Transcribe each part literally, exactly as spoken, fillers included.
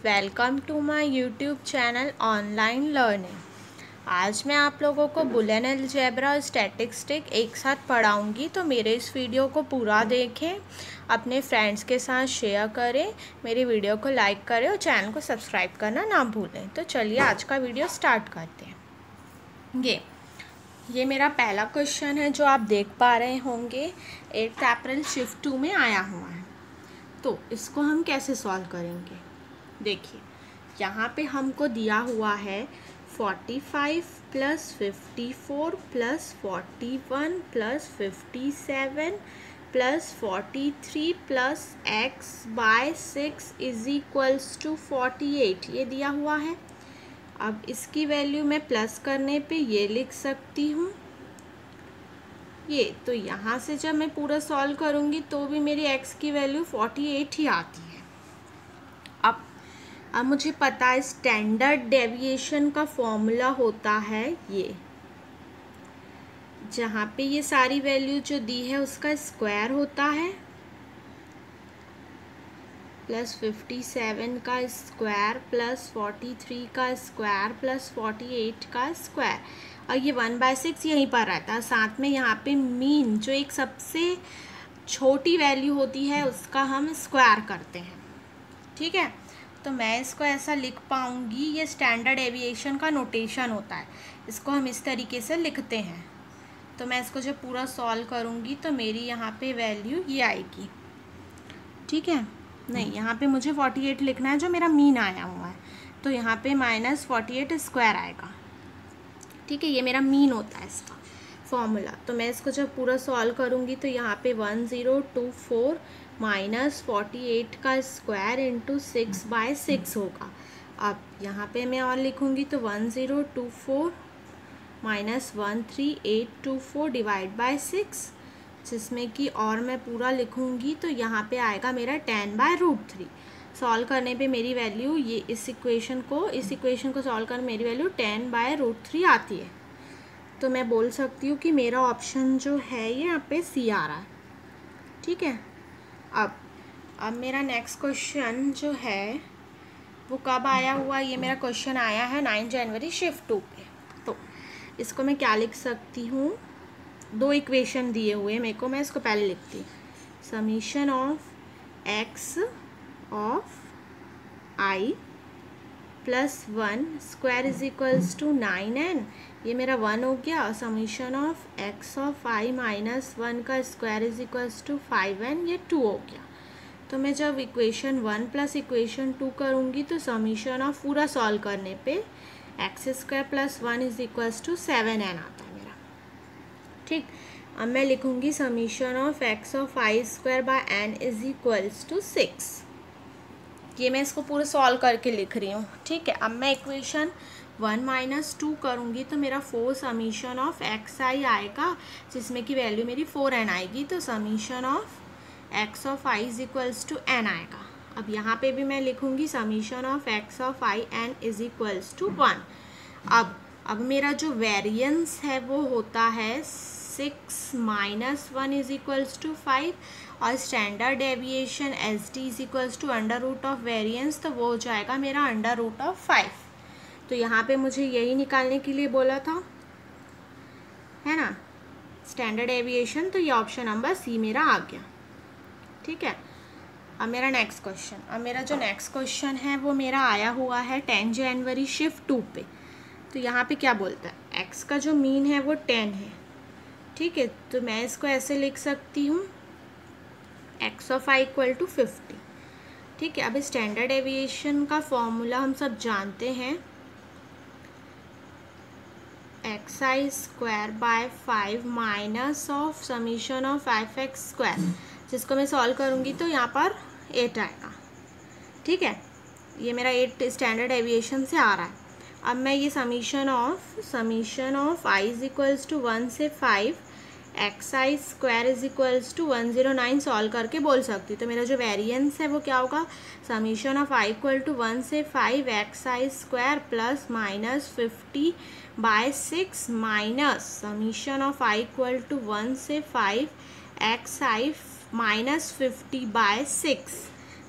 Welcome to my YouTube channel online learning. आज मैं आप लोगों को बुलियन अलजेब्रा और स्टैटिस्टिक एक साथ पढ़ाऊंगी, तो मेरे इस वीडियो को पूरा देखें, अपने फ्रेंड्स के साथ शेयर करें, मेरी वीडियो को लाइक करें और चैनल को सब्सक्राइब करना ना भूलें। तो चलिए आज का वीडियो स्टार्ट करते हैं। ये ये मेरा पहला क्वेश्चन है जो आप देख पा रहे होंगे, एट्थ अप्रैल शिफ्ट टू में आया हुआ है। तो इसको हम कैसे सॉल्व करेंगे? देखिए, यहाँ पे हमको दिया हुआ है forty five plus fifty four plus forty one plus fifty seven plus forty three plus x by six is equals to forty eight, ये दिया हुआ है। अब इसकी वैल्यू मैं प्लस करने पे ये लिख सकती हूँ ये, तो यहाँ से जब मैं पूरा सॉल्व करूँगी तो भी मेरी x की वैल्यू फोर्टी एट ही आती है। अब अब मुझे पता है स्टैंडर्ड डेविएशन का फॉर्मूला होता है ये, जहाँ पे ये सारी वैल्यू जो दी है उसका स्क्वायर होता है, प्लस फिफ्टी सेवन का स्क्वायर प्लस फोर्टी थ्री का स्क्वायर प्लस फोर्टी एट का स्क्वायर, और ये वन बाय सिक्स यहीं पर रहता है। साथ में यहाँ पे मीन जो एक सबसे छोटी वैल्यू होती है उसका हम स्क्वायर करते हैं। ठीक है, तो मैं इसको ऐसा लिख पाऊँगी, ये स्टैंडर्ड एविएशन का नोटेशन होता है, इसको हम इस तरीके से लिखते हैं। तो मैं इसको जब पूरा सॉल्व करूँगी तो मेरी यहाँ पे वैल्यू ये आएगी। ठीक है, नहीं, यहाँ पे मुझे फोर्टी एट लिखना है जो मेरा मीन आया हुआ है, तो यहाँ पे माइनस फोर्टी एट स्क्वायर आएगा। ठीक है, ये मेरा मीन होता है इसका फॉर्मूला। तो मैं इसको जब पूरा सॉल्व करूँगी तो यहाँ पे one zero two four minus forty eight का square into six by six होगा। अब यहाँ पे मैं और लिखूँगी तो one zero two four minus one three eight two four divide by six, जिसमें कि और मैं पूरा लिखूँगी तो यहाँ पे आएगा मेरा ten by root three. Solve करने पे मेरी वैल्यू ये इस इक्वेशन को इस इक्वेशन को सॉल्व करने मेरी value ten by root three आती है। तो मैं बोल सकती हूँ कि मेरा ऑप्शन जो है ये यहाँ पे सी आ रहा है। ठीक है, अब अब मेरा नेक्स्ट क्वेश्चन जो है वो कब आया हुआ? ये मेरा क्वेश्चन आया है नाइन जनवरी शिफ्ट टू पे। तो इसको मैं क्या लिख सकती हूँ? दो इक्वेशन दिए हुए मेरे को, मैं इसको पहले लिखती हूँ, summation of x of i plus one square is equals to nine n, ये मेरा वन हो गया। Summation of x of i minus one का square is equals to five n, ये टू हो गया। तो मैं जब equation one plus equation two करूँगी तो समीशन ऑफ पूरा सॉल्व करने पे x square plus one is equals to seven n आता है मेरा। ठीक, अब मैं लिखूँगी summation of x of i square by n is equals to six. ये मैं इसको पूरा सॉल्व करके लिख रही हूँ। ठीक है, अब मैं इक्वेशन वन माइनस टू करूँगी तो मेरा four summation of x i आएगा, जिसमें कि वैल्यू मेरी फोर एन आएगी। तो summation of x of i is equals to n आएगा। अब यहाँ पे भी मैं लिखूँगी summation of x of i n is equals to one. अब अब मेरा जो वेरिएंस है वो होता है six minus one is equals to five, और standard deviation S D is equals to under root of variance, तो वो हो जाएगा मेरा अंडर रूट ऑफ फाइव। तो यहाँ पे मुझे यही निकालने के लिए बोला था, है ना, स्टैंडर्ड डेविएशन। तो ये ऑप्शन नंबर सी मेरा आ गया। ठीक है, अब मेरा नेक्स्ट क्वेश्चन अब मेरा जो नेक्स्ट क्वेश्चन है वो मेरा आया हुआ है टेन जनवरी शिफ्ट टू पे। तो यहाँ पे क्या बोलता है, एक्स का जो मीन है वो टेन है। ठीक है, तो मैं इसको ऐसे लिख सकती हूँ, x of i equal to fifty. ठीक है, अब स्टैंडर्ड डेविएशन का फॉर्मूला हम सब जानते हैं, x i square by five minus of summation of five x square, जिसको मैं सॉल्व करूँगी तो यहाँ पर एट आएगा। ठीक है, ये मेरा एट स्टैंडर्ड डेविएशन से आ रहा है। अब मैं ये summation of summation of i is equals to one से five x i square is equals to one zero nine solve करके बोल सकती हूँ। तो मेरा जो वेरिएंस है वो क्या होगा, summation of i equal to one से five x i square plus minus fifty by six minus summation of i equal to one से five x i minus fifty by six,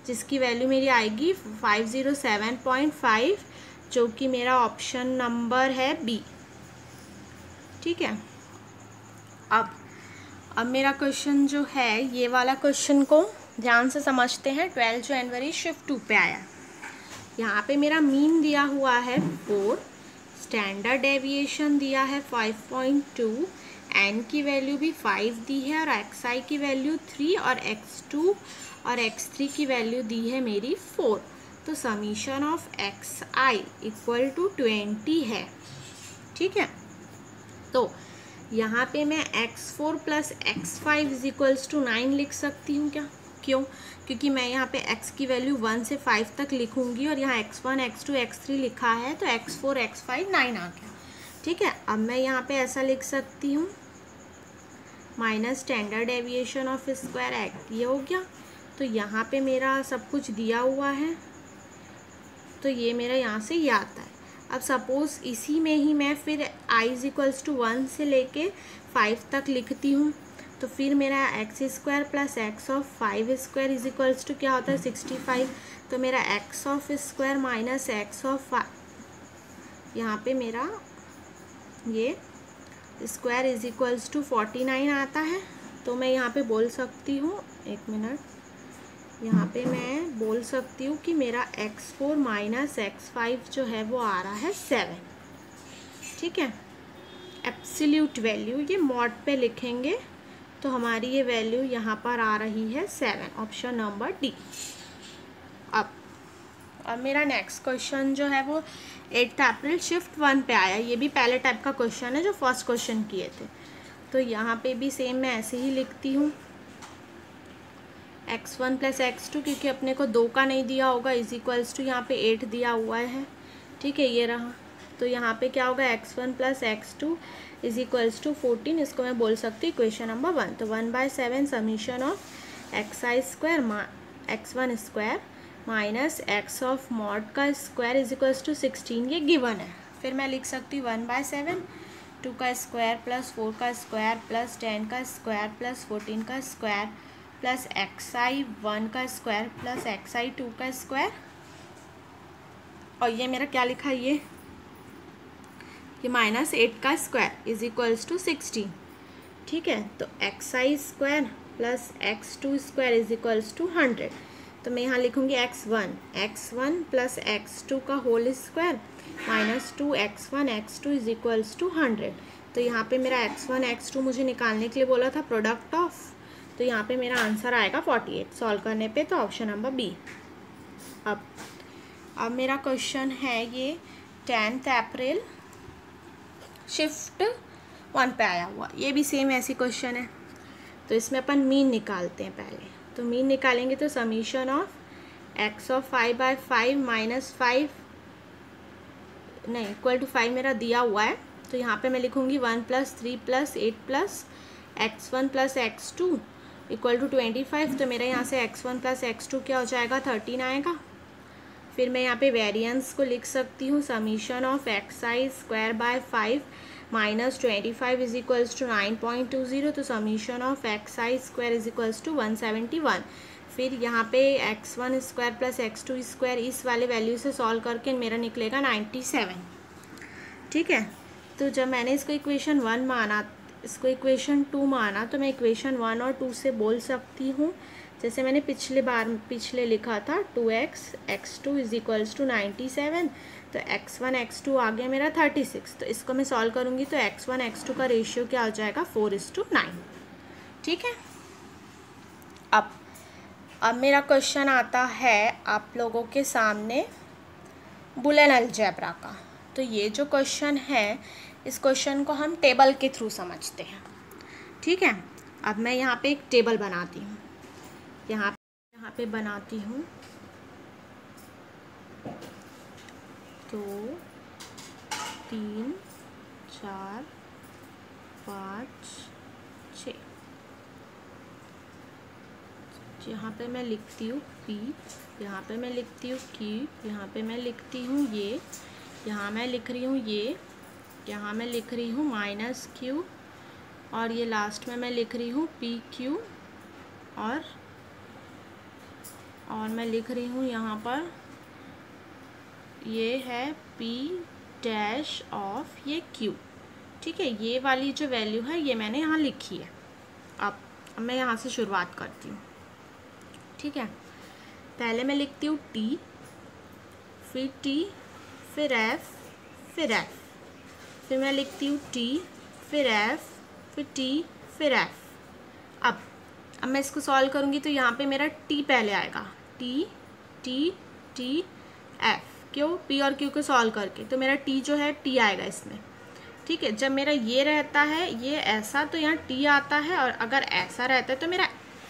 जिसकी वैल्यू मेरी आएगी five zero seven point five, जो कि मेरा option number है B. ठीक है, अब अब मेरा क्वेश्चन जो है ये वाला क्वेश्चन को ध्यान से समझते हैं। ट्वेल्थ जनवरी शिफ्ट टू पे आया। यहाँ पे मेरा मीन दिया हुआ है फोर, स्टैंडर्ड डेविएशन दिया है फाइव पॉइंट टू, एन की वैल्यू भी फाइव दी है और एक्स आई की वैल्यू थ्री और एक्स टू और एक्स थ्री की वैल्यू दी है मेरी फोर। तो summation of x i equal to twenty है। ठीक है, तो यहाँ पे मैं x four plus x five is equals to nine लिख सकती हूँ क्या? क्यों? क्योंकि मैं यहाँ पे x की वैल्यू वन से फाइव तक लिखूँगी और यहाँ x one, x two, x three लिखा है, तो x four, x five, nine आ गया। ठीक है, अब मैं यहाँ पे ऐसा लिख सकती हूँ minus standard deviation of square x, ये हो गया। तो यहाँ पे मेरा सब कुछ दिया हुआ है, तो ये मेरा यहाँ से ये आता है। अब सपोज़ इसी में ही मैं फिर i is equals to one से लेके फाइव तक लिखती हूँ, तो फिर मेरा x square plus x of five square is equals to क्या होता है सिक्सटी फाइव। तो मेरा x of square minus x of five, यहाँ पे मेरा ये square is equals to forty nine आता है। तो मैं यहाँ पे बोल सकती हूँ, एक मिनट, यहाँ पे मैं बोल सकती हूँ कि मेरा x four minus x five जो है वो आ रहा है सेवन। ठीक है, एब्सोल्यूट वैल्यू ये मॉड पे लिखेंगे तो हमारी ये वैल्यू यहाँ पर आ रही है सेवन, ऑप्शन नंबर डी। अब अब मेरा नेक्स्ट क्वेश्चन जो है वो एट्थ अप्रैल शिफ्ट वन पे आया। ये भी पहले टाइप का क्वेश्चन है जो फर्स्ट क्वेश्चन किए थे। तो यहाँ पे भी सेम मैं ऐसे ही लिखती हूँ x one plus x two, क्योंकि अपने को दो का नहीं दिया होगा, इज इक्वल्स टू यहाँ पे एट दिया हुआ है। ठीक है, ये रहा। तो यहाँ पे क्या होगा x one plus x two is equals to fourteen, इसको मैं बोल सकती हूँ इक्वेशन नंबर वन। तो one by seven summation of x i square x one square minus x of mod का square is equals to sixteen, ये given है। फिर मैं लिख सकती हूँ वन बाय सेवन टू का स्क्वायर प्लस फोर का स्क्वायर प्लस टेन का स्क्वायर प्लस फोर्टीन का square plus x i one का square plus x i two का स्क्वायर, और ये मेरा क्या लिखा है, ये ये माइनस एट का square is equals to sixteen. ठीक है, तो x i square plus x two square is equals to hundred. तो मैं यहाँ लिखूँगी x one x one plus x two का whole square minus two x one x two is equals to hundred. तो यहाँ पे मेरा एक्स वन एक्स टू मुझे निकालने के लिए बोला था प्रोडक्ट ऑफ, तो यहाँ पे मेरा आंसर आएगा फोर्टी एट सॉल्व करने पे, तो ऑप्शन नंबर बी। अब अब मेरा क्वेश्चन है ये टेंथ अप्रैल शिफ्ट वन पे आया हुआ। ये भी सेम ऐसी क्वेश्चन है, तो इसमें अपन मीन निकालते हैं पहले। तो मीन निकालेंगे तो summation of x of five by five minus five नहीं इक्वल टू फाइव मेरा दिया हुआ है। तो यहाँ पे मैं लिखूँगी one plus three plus eight plus x one plus x two equal to twenty five. तो मेरा यहाँ से x one plus x two क्या हो जाएगा, थर्टीन आएगा। फिर मैं यहाँ पे वेरिएंस को लिख सकती हूँ summation of x i square by five minus twenty five is equals to nine point two zero. तो summation of x i square is equals to one seventy one. फिर यहाँ पे x one square plus x two square इस वाले value से solve करके मेरा निकलेगा नाइन्टी सेवन। ठीक है, तो जब मैंने इसको इक्वेशन वन माना, इसको इक्वेशन टू माना, तो मैं इक्वेशन वन और टू से बोल सकती हूँ जैसे मैंने पिछले बार पिछले लिखा था two x x two is equals to ninety seven. तो एक्स वन एक्स टू आ गया मेरा थर्टी सिक्स। तो इसको मैं सॉल्व करूँगी तो एक्स वन एक्स टू का रेशियो क्या हो जाएगा, फोर इज टू नाइन। ठीक है, अब अब मेरा क्वेश्चन आता है आप लोगों के सामने बुलियन अलजेब्रा का। तो ये जो क्वेश्चन है, इस क्वेश्चन को हम टेबल के थ्रू समझते हैं। ठीक है, अब मैं यहाँ पे एक टेबल बनाती हूँ, यहाँ यहाँ पे बनाती हूँ दो तीन चार पाँच छः। यहाँ पे मैं लिखती हूँ पी, यहाँ पे मैं लिखती हूँ क्यू, यहाँ पे मैं लिखती हूँ ये, यहाँ मैं लिख रही हूँ ये, यहाँ मैं लिख रही हूँ माइनस क्यू, और ये लास्ट में मैं लिख रही हूँ पी क्यू और और मैं लिख रही हूँ यहाँ पर ये है P डैश ऑफ ये Q। ठीक है, ये वाली जो वैल्यू है ये मैंने यहाँ लिखी है। अब अब मैं यहाँ से शुरुआत करती हूँ। ठीक है, पहले मैं लिखती हूँ T, फिर T, फिर F, फिर F, फिर मैं लिखती हूँ T, फिर F, फिर T, फिर F। अब अब मैं इसको सॉल्व करूँगी तो यहाँ पे मेरा T पहले आएगा, T T T F। क्यों? P और Q को सॉल्व करके, तो मेरा T जो है T आएगा इसमें। ठीक है, जब मेरा ये रहता है ये ऐसा तो यहाँ T आता है, और अगर ऐसा रहता है तो मेरा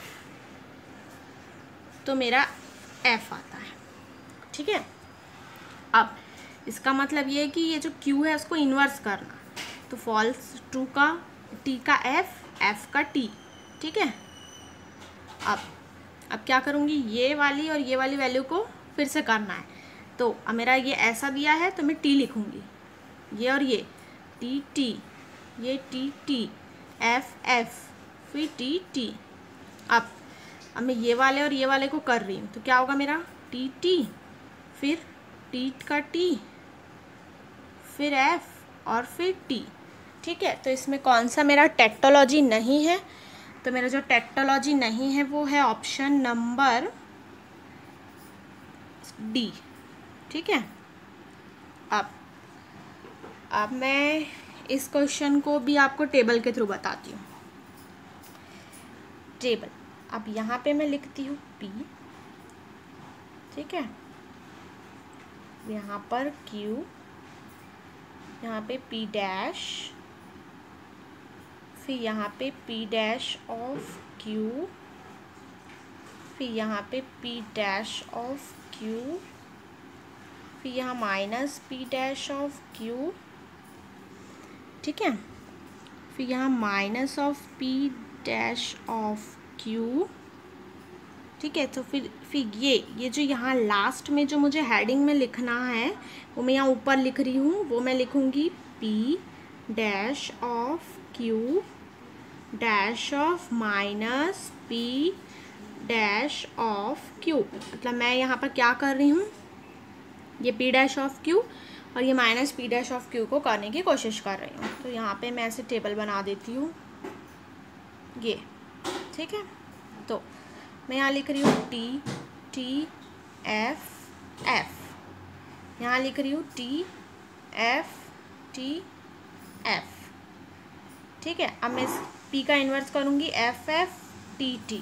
तो मेरा F आता है। ठीक है, अब इसका मतलब ये है कि ये जो Q है उसको इन्वर्स करना, तो फॉल्स ट्रू का T का F, F का T। ठीक है, अब अब क्या करूँगी, ये वाली और ये वाली वैल्यू को फिर से करना है। तो अब मेरा ये ऐसा दिया है तो मैं T लिखूँगी, ये और ये T T, ये T T, F F, फिर T T। अब अब मैं ये वाले और ये वाले को कर रही हूँ तो क्या होगा मेरा T T, फिर T का T, फिर F और फिर T। ठीक है, तो इसमें कौन सा मेरा टेक्टोलॉजी नहीं है, तो मेरा जो टेक्टोलॉजी नहीं है वो है ऑप्शन नंबर डी। ठीक है, अब अब मैं इस क्वेश्चन को भी आपको टेबल के थ्रू बताती हूँ। टेबल, अब यहाँ पे मैं लिखती हूँ P। ठीक है, यहाँ पर Q, यहाँ पे P डैश, फिर यहाँ पे P डैश ऑफ Q, फिर यहाँ पे P डैश ऑफ Q, फिर यहाँ minus P dash of Q। ठीक है, फिर यहाँ minus of P dash of Q। ठीक है, तो फिर फिर ये ये जो यहाँ लास्ट में जो मुझे हेडिंग में लिखना है वो मैं यहाँ ऊपर लिख रही हूँ, वो मैं लिखूँगी P dash of Q dash of minus P dash of Q। मतलब मैं यहाँ पर क्या कर रही हूँ, ये P डैश ऑफ Q और ये minus P dash of Q को करने की कोशिश कर रही हूँ। तो यहाँ पे मैं ऐसे टेबल बना देती हूँ ये। ठीक है, तो मैं यहाँ लिख रही हूँ T T F F, यहाँ लिख रही हूँ T F T F। ठीक है, अब मैं इस P का इन्वर्स करूँगी F F T T।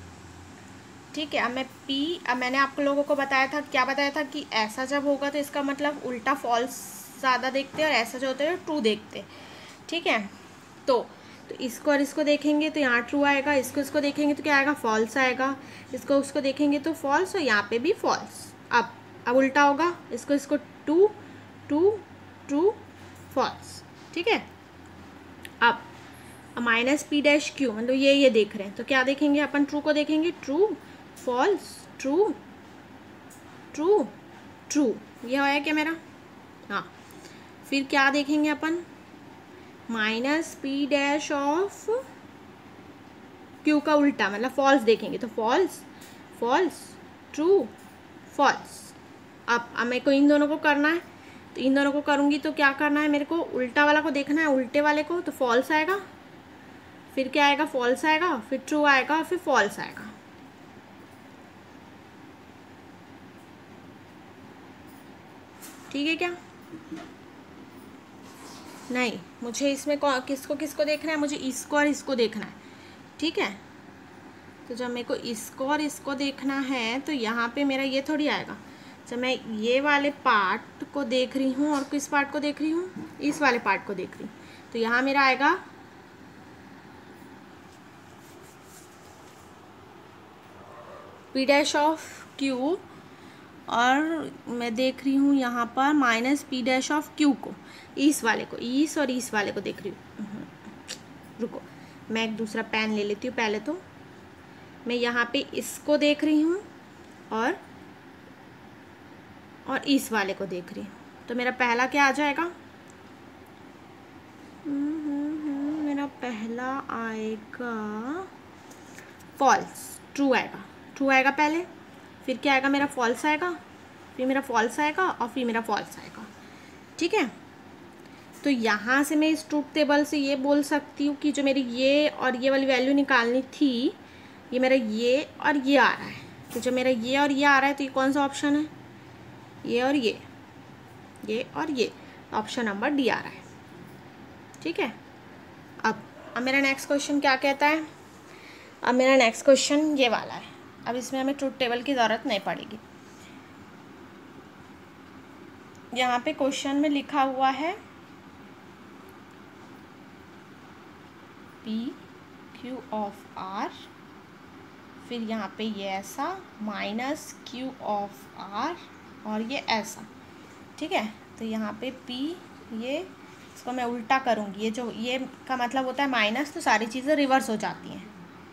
ठीक है, अब मैं P, अब मैंने आप लोगों को बताया था, क्या बताया था कि ऐसा जब होगा तो इसका मतलब उल्टा फॉल्स ज़्यादा देखते हैं और ऐसा जो होता है ट्रू देखते हैं। ठीक है, तो तो इसको और इसको देखेंगे तो यहाँ ट्रू आएगा, इसको इसको देखेंगे तो क्या आएगा, फॉल्स आएगा, इसको उसको देखेंगे तो फॉल्स, और यहाँ पे भी फॉल्स। अब अब उल्टा होगा, इसको इसको टू टू ट्रू फॉल्स। ठीक है, अब माइनस पी डैश क्यू, मतलब ये ये देख रहे हैं तो क्या देखेंगे अपन, ट्रू को देखेंगे, true false true true true, ये आया क्या मेरा। हाँ, फिर क्या देखेंगे अपन, minus P dash of Q का उल्टा मतलब फॉल्स देखेंगे, तो फॉल्स फॉल्स ट्रू फॉल्स। अब अब मेरे को इन दोनों को करना है, तो इन दोनों को करूँगी तो क्या करना है, मेरे को उल्टा वाला को देखना है, उल्टे वाले को, तो फॉल्स आएगा, फिर क्या आएगा, फॉल्स आएगा, फिर ट्रू आएगा, फिर फॉल्स आएगा। ठीक है क्या, नहीं, मुझे इसमें किसको किसको देखना है, मुझे इसको और इसको देखना है। ठीक है, तो जब मेरे को इसको और इसको देखना है तो यहाँ पे मेरा ये थोड़ी आएगा, जब मैं ये वाले पार्ट को देख रही हूँ और किस पार्ट को देख रही हूँ, इस वाले पार्ट को देख रही हूँ, तो यहाँ मेरा आएगा पी डैश ऑफ क्यू, और मैं देख रही हूँ यहाँ पर minus P dash of Q को, इस वाले को, इस और इस वाले को देख रही हूँ। रुको, मैं एक दूसरा पेन ले लेती हूँ। पहले तो मैं यहाँ पे इसको देख रही हूँ और और इस वाले को देख रही हूँ, तो मेरा पहला क्या आ जाएगा, मेरा पहला आएगा फॉल्स, ट्रू आएगा, ट्रू आएगा पहले, फिर क्या आएगा मेरा फॉल्स आएगा, फिर मेरा फॉल्स आएगा और फिर मेरा फॉल्स आएगा। ठीक है, तो यहाँ से मैं इस ट्रूथ टेबल से ये बोल सकती हूँ कि जो मेरी ये और ये वाली वैल्यू निकालनी थी, ये मेरा ये और ये आ रहा है। तो जो मेरा ये और ये आ रहा है तो ये कौन सा ऑप्शन है, ये और ये, ये और ये, ऑप्शन नंबर डी आ रहा है। ठीक है, अब अब मेरा नेक्स्ट क्वेश्चन क्या कहता है, अब मेरा नेक्स्ट क्वेश्चन ये वाला है। अब इसमें हमें ट्रूथ टेबल की ज़रूरत नहीं पड़ेगी। यहाँ पे क्वेश्चन में लिखा हुआ है पी क्यू ऑफ आर, फिर यहाँ पे ये ऐसा माइनस क्यू ऑफ आर और ये ऐसा। ठीक है, तो यहाँ पे पी, ये इसको मैं उल्टा करूँगी, ये जो ये का मतलब होता है माइनस, तो सारी चीज़ें रिवर्स हो जाती हैं।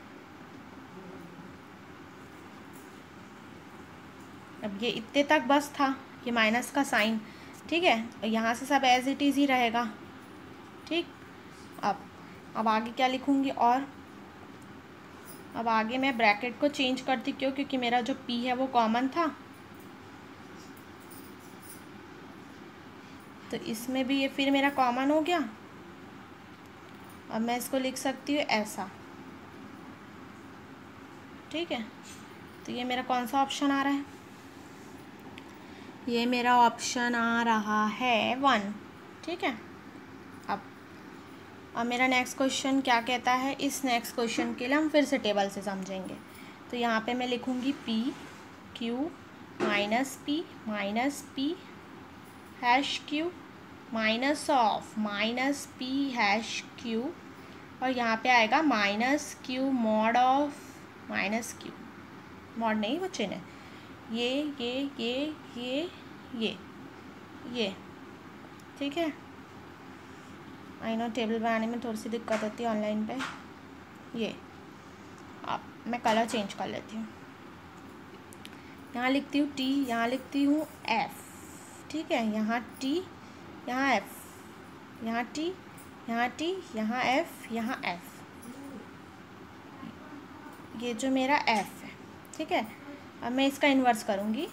अब ये इतने तक बस था ये माइनस का साइन। ठीक है, और यहाँ से सब एज इट इज़ ही रहेगा। ठीक, अब अब आगे क्या लिखूँगी, और अब आगे मैं ब्रैकेट को चेंज करती, क्यों, क्योंकि मेरा जो पी है वो कॉमन था, तो इसमें भी ये फिर मेरा कॉमन हो गया। अब मैं इसको लिख सकती हूँ ऐसा। ठीक है, तो ये मेरा कौन सा ऑप्शन आ रहा है, ये मेरा ऑप्शन आ रहा है वन। ठीक है, अब अब मेरा नेक्स्ट क्वेश्चन क्या कहता है, इस नेक्स्ट क्वेश्चन के लिए हम फिर से टेबल से समझेंगे। तो यहाँ पे मैं लिखूँगी P Q minus P minus P hash Q minus of minus P hash Q, और यहाँ पे आएगा minus Q mod of minus Q, mod नहीं वो चिन्ह है, ये ये ये ये ये ये। ठीक है, आई नो टेबल बनाने में थोड़ी सी दिक्कत होती है ऑनलाइन पे। ये अब मैं कलर चेंज कर लेती हूँ, यहाँ लिखती हूँ टी, यहाँ लिखती हूँ एफ। ठीक है, यहाँ टी, यहाँ एफ, यहाँ टी, यहाँ टी, यहाँ एफ, यहाँ एफ, ये जो मेरा एफ है। ठीक है, अब मैं इसका इन्वर्स करूँगी।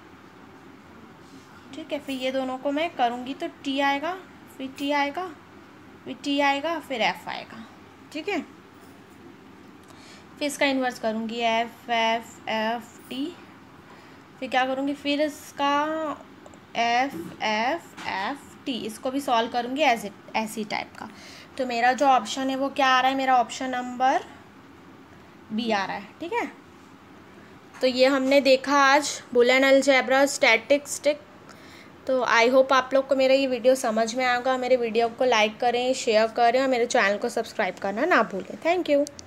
ठीक है, फिर ये दोनों को मैं करूँगी तो टी आएगा, फिर टी आएगा, फिर टी आएगा, फिर एफ आएगा। ठीक है, फिर इसका इन्वर्स करूँगी, एफ एफ एफ टी, फिर क्या करूँगी, फिर इसका एफ एफ एफ टी, इसको भी सॉल्व करूँगी एज इट ऐसी टाइप का। तो मेरा जो ऑप्शन है वो क्या आ रहा है, मेरा ऑप्शन नंबर बी आ रहा है। ठीक है, तो ये हमने देखा आज बुलियन अलजेब्रा स्टैटिस्टिक। तो आई होप आप लोग को मेरा ये वीडियो समझ में आएगा। मेरे वीडियो को लाइक करें, शेयर करें और मेरे चैनल को सब्सक्राइब करना ना भूलें। Thank you.